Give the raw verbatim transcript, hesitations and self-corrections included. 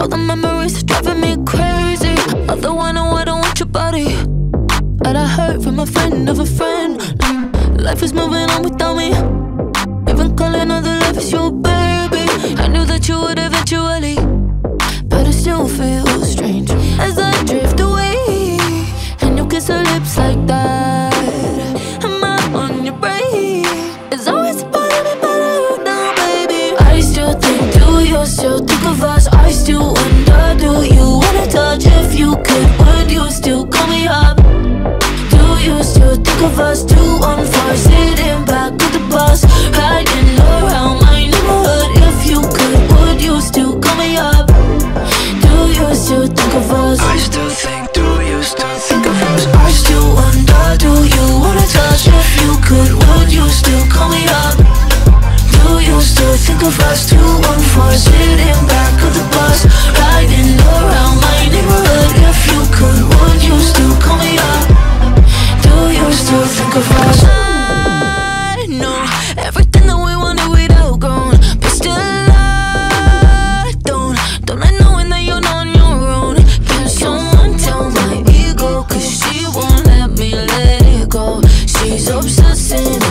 All the memories are driving me crazy. Although I know I don't want your body, and I heard from a friend of a friend, mm, life is moving on without me. Even calling all the love is your baby. I knew that you would eventually, but it still feels strange as I drift away and you kiss her lips like that. Am I on your brain? It's always about me, but I don't know, baby. I still think, do you still think of us? I still wonder, do you wanna touch? If you could, would you still call me up? Do you still think of us? Two on four, sitting back with the bus, riding around my neighborhood. If you could, would you still call me up? Do you still think of us? I still think, do you still think of us? I still wonder, do you wanna touch? If you could, would you still call me up? Do you still think of us? Two on four, sitting back of the bus, riding around my neighborhood. If you could, would you still call me up? Do you still think of us? I know everything that we wanted we'd outgrown, but still I don't, don't like knowing that you're not on your own. Can someone tell my ego, cause she won't let me let it go. She's obsessing